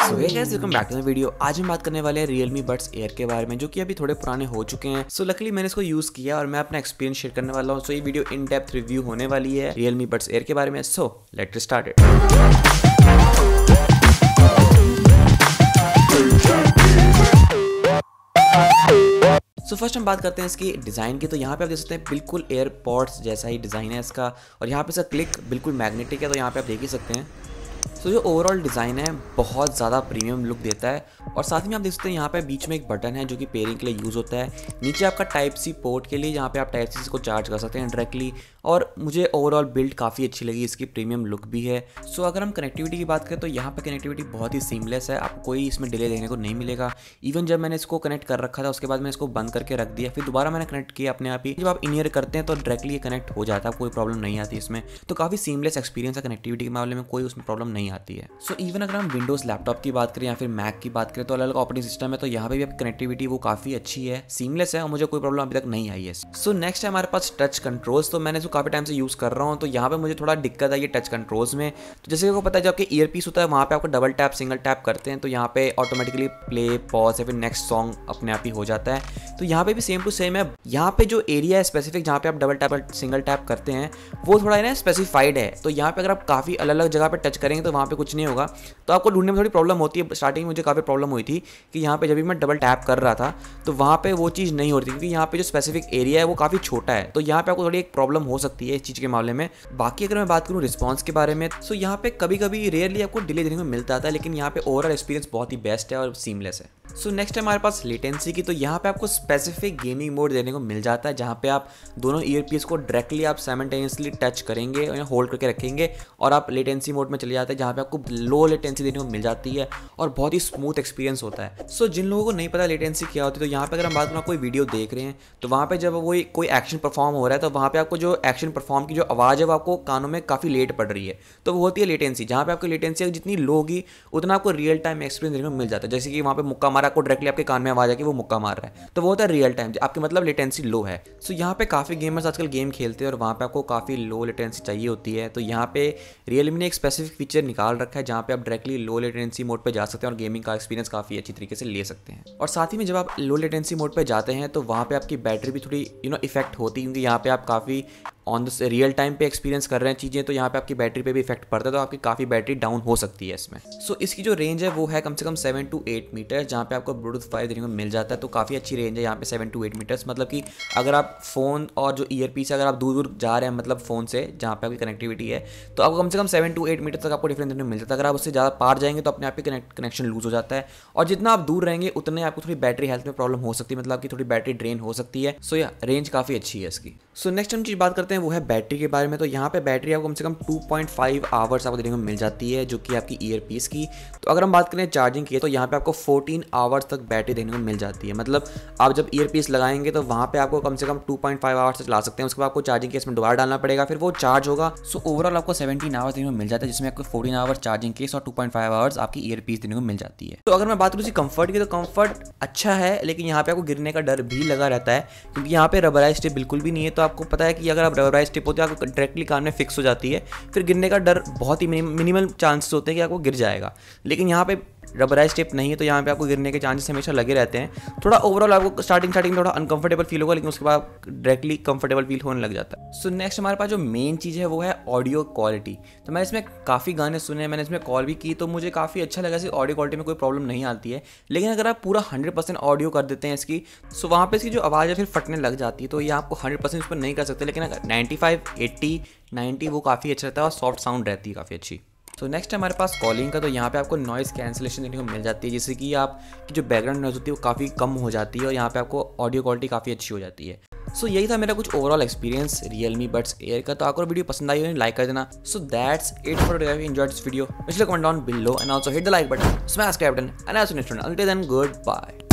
So hey guys, welcome back to the video. आज हम बात करने वाले हैं Realme Buds Air के बारे में, जो कि अभी थोड़े पुराने हो चुके हैं। सो लकीली मैंने इसको यूज किया और मैं अपना एक्सपीरियंस शेयर करने वाला हूँ। सो ये वीडियो इन डेप्थ रिव्यू होने वाली है Realme Buds Air के बारे में। So let's start it. So first हम बात करते हैं इसकी डिज़ाइन की। तो यहाँ पे आप देख सकते हैं बिल्कुल एयरपॉड्स जैसा ही डिज़ाइन है इसका, और यहाँ पे इसका क्लिक बिल्कुल मैग्नेटिक है। तो यहाँ पे आप देख ही सकते हैं। तो जो ओवरऑल डिज़ाइन है बहुत ज़्यादा प्रीमियम लुक देता है। और साथ में आप देख सकते हैं यहाँ पे बीच में एक बटन है जो कि पेयरिंग के लिए यूज़ होता है। नीचे आपका टाइप सी पोर्ट के लिए, जहाँ पे आप टाइप सी को चार्ज कर सकते हैं डायरेक्टली। और मुझे ओवरऑल बिल्ड काफ़ी अच्छी लगी, इसकी प्रीमियम लुक भी है। सो अगर हम कनेक्टिविटी की बात करें तो यहाँ पे कनेक्टिविटी बहुत ही सीमलेस है, आपको कोई इसमें डिले देखने को नहीं मिलेगा। इवन जब मैंने इसको कनेक्ट कर रखा था उसके बाद मैंने इसको बंद करके रख दिया, फिर दोबारा मैंने कनेक्ट किया अपने आप ही। जब आप इन ईयर करते हैं तो डायरेक्टली ये कनेक्ट हो जाता है, कोई प्रॉब्लम नहीं आती इसमें। तो काफ़ी सीमलेस एक्सपीरियंस है कनेक्टिविटी के मामले में, कोई उसमें प्रॉब्लम नहीं आती है। सो इवन अगर हम विंडोज़ लैपटॉप की बात करें या फिर मैक की बात करें तो अलग अलग ऑपरेटिंग सिस्टम है, तो यहाँ पे भी आपकी कनेक्टिविटी वो काफ़ी अच्छी है, सीमलेस है और मुझे कोई प्रॉब्लम अभी तक नहीं आई है। सो नेक्स्ट है हमारे पास टच कंट्रोल्स। तो मैंने इसको काफ़ी टाइम से यूज़ कर रहा हूँ, तो यहाँ पे मुझे थोड़ा दिक्कत आई है टच कंट्रोल्स में। तो जैसे आपको पता है, जब आपके ईयर पीस होता है वहाँ पे आपको डबल टैप सिंगल टैप करते हैं तो यहाँ पे ऑटोमेटिकली प्ले पॉज या फिर नेक्स्ट सॉन्ग अपने आप ही हो जाता है। तो यहाँ पे भी सेम टू सेम है। यहाँ पे जो एरिया है स्पेसिफिक जहाँ पे आप डबल टैप सिंगल टैप करते हैं वो थोड़ा है ना स्पेसिफाइड है। तो यहाँ पे अगर आप काफ़ी अलग अलग जगह पे टच करेंगे तो वहाँ पे कुछ नहीं होगा, तो आपको ढूंढने में थोड़ी प्रॉब्लम होती है। स्टार्टिंग में मुझे काफ़ी प्रॉब्लम हुई थी कि यहाँ पे जब भी मैं डबल टैप कर रहा था तो वहाँ पे वो चीज़ नहीं हो रही थी, क्योंकि यहाँ पे जो स्पेसिफिक एरिया है वो काफ़ी छोटा है। तो यहाँ पे आपको थोड़ी एक प्रॉब्लम हो सकती है इस चीज़ के मामले में। बाकी अगर मैं बात करूँ रिस्पॉन्स के बारे में, तो यहाँ पे कभी कभी रेयरली आपको डिले देखने को मिलता था, लेकिन यहाँ पे ओवरऑल एक्सपीरियंस बहुत ही बेस्ट है और सीमलेस है। सो नेक्स्ट है हमारे पास लेटेंसी की। तो यहाँ पे आपको स्पेसिफिक गेमिंग मोड देने को मिल जाता है, जहाँ पे आप दोनों ईयरपीस को डायरेक्टली आप साइमल्टेनियसली टच करेंगे या होल्ड करके रखेंगे और आप लेटेंसी मोड में चले जाते हैं, जहाँ पे आपको लो लेटेंसी देने को मिल जाती है और बहुत ही स्मूथ एक्सपीरियंस होता है। सो जिन लोगों को नहीं पता लेटेंसी क्या होती है, तो यहाँ पे अगर हम बात करें कोई वीडियो देख रहे हैं तो वहाँ पे जब वो कोई एक्शन परफॉर्म हो रहा है तो वहाँ पे आपको जो एक्शन परफॉर्म की जो आवाज़ है वो आपको कानों में काफ़ी लेट पड़ रही है, तो वो होती है लेटेंसी। जहाँ पे आपकी लेटेंसी जितनी लो होगी उतना आपको रियल टाइम एक्सपीरियंस देखने को मिल जाता है। जैसे कि वहाँ पे मुक्का मारा, आपको डायरेक्टली आपके कान में आवाज़ है कि वो मुक्का मार रहा है, तो वो होता है रियल टाइम, आपके मतलब लेटेंसी लो है। सो यहाँ पे काफ़ी गेमर्स आजकल गेम खेलते हैं और वहाँ पे आपको काफ़ी लो लेटेंसी चाहिए होती है। तो यहाँ पे Realme ने एक स्पेसिफिक फीचर निकाल रखा है जहाँ पे आप डायरेक्टली लो लेटेंसी मोड पे जा सकते हैं और गेमिंग का एक्सपीरियंस काफ़ी अच्छी तरीके से ले सकते हैं। और साथ ही में जब आप लो लेटेंसी मोड पे जाते हैं तो वहाँ पे आपकी बैटरी भी थोड़ी इफेक्ट होती है, क्योंकि यहाँ पे आप काफ़ी ऑन द रियल टाइम पे एक्सपीरियंस कर रहे हैं चीज़ें, तो यहाँ पे आपकी बैटरी पे भी इफेक्ट पड़ता है, तो आपकी काफ़ी बैटरी डाउन हो सकती है इसमें। सो इसकी जो रेंज है वो है कम से कम 7 to 8 मीटर, जहाँ पे आपको ब्लूटूथ 5 देखने को मिल जाता है। तो काफ़ी अच्छी रेंज है यहाँ पे 7 to 8 मीटर्स। मतलब कि अगर आप फ़ोन और जो ईयरपीस अगर आप दूर दूर जा रहे हैं, मतलब फ़ोन से जहाँ पे आपकी कनेक्टिविटी है, तो आपको कम से कम 7 to 8 मीटर तक आपको डिफरेंस देखने को मिल जाता है। अगर आप उससे ज़्यादा पार जाएंगे तो अपने आप ही कनेक्शन लूज हो जाता है, और जितना आप दूर रहेंगे उतने आपको थोड़ी बैटरी हेल्थ में प्रॉब्लम हो सकती है, मतलब आपकी थोड़ी बैटरी ड्रेन हो सकती है। सो या रेंज काफ़ी अच्छी है इसकी। सो नेक्स्ट हम चीज़ बात करते हैं वो है बैटरी के बारे में। तो यहाँ पे बैटरी आपको कम से कम 2.5 आवर्स आपको देखने को मिल जाती है, जो कि आपकी ईयरपीस की। तो अगर हम बात करें चार्जिंग की तो यहाँ पे आपको 14 आवर्स तक बैटरी देखने को मिल जाती है। मतलब आप जब ईयरपीस लगाएंगे तो वहाँ पे आपको कम से कम 2.5 आवर्स तक चला सकते हैं। उसके बाद आपको चार्जिंग केस में दोबारा डालना पड़ेगा, फिर वो चार्ज होगा। सो ओवरऑल आपको 17 आवर्स देखने को मिल जाता है, जिसमें आपको 14 आवर्स चार्जिंग केस और 2.5 आवर्स आपकी ईयरपीस देखने को मिल जाती है। तो अगर मैं बात करूँ कंफर्ट की, तो कंफर्ट अच्छा है, लेकिन यहाँ पे आपको गिरने का डर भी लगा रहता है, क्योंकि यहाँ पे रबराइज टिप बिल्कुल भी नहीं है। तो आपको पता है कि अगर आप रबराइज टिप होती है आपको डायरेक्टली कान में फिक्स हो जाती है, फिर गिरने का डर बहुत ही मिनिमल चांसेस होते हैं कि आपको गिर जाएगा। लेकिन यहाँ पे रबराइज टिप नहीं है, तो यहाँ पे आपको गिरने के चांसेस हमेशा लगे रहते हैं। थोड़ा ओवरऑल आपको स्टार्टिंग में थोड़ा अनकंफर्टेबल फील होगा, लेकिन उसके बाद डायरेक्टली कंफर्टेबल फील होने लग जाता है। सो नेक्स्ट हमारे पास जो मेन चीज़ है वो है ऑडियो क्वालिटी। तो मैंने इसमें काफ़ी गाने सुने, मैंने इसमें कॉल भी की, तो मुझे काफ़ी अच्छा लगा। इसकी ऑडियो क्वालिटी में कोई प्रॉब्लम नहीं आती है, लेकिन अगर आप पूरा 100% ऑडियो कर देते हैं इसकी, सो वहाँ पर इसकी जो आवाज़ है फिर फटने लग जाती है। तो ये आपको 100% इस पर नहीं कर सकते, लेकिन अगर 95, 80, 90 वो काफ़ी अच्छा रहता है और सॉफ्ट साउंड रहती है काफ़ी अच्छी। तो नेक्स्ट है हमारे पास कॉलिंग का। तो यहाँ पे आपको नॉइज़ कैंसिलेशन देखने को मिल जाती है, जिससे कि आपकी जो बैकग्राउंड नॉइज़ होती है वो काफ़ी कम हो जाती है और यहाँ पे आपको ऑडियो क्वालिटी काफ़ी अच्छी हो जाती है। सो यही था मेरा कुछ overall experience Realme Buds Air का। तो अगर वीडियो पसंद आई हो लाइक कर देना। So that's it for today. If you enjoyed this video, comment down below and also hit the like button, smash the button, and I see you next one. Until then, good bye.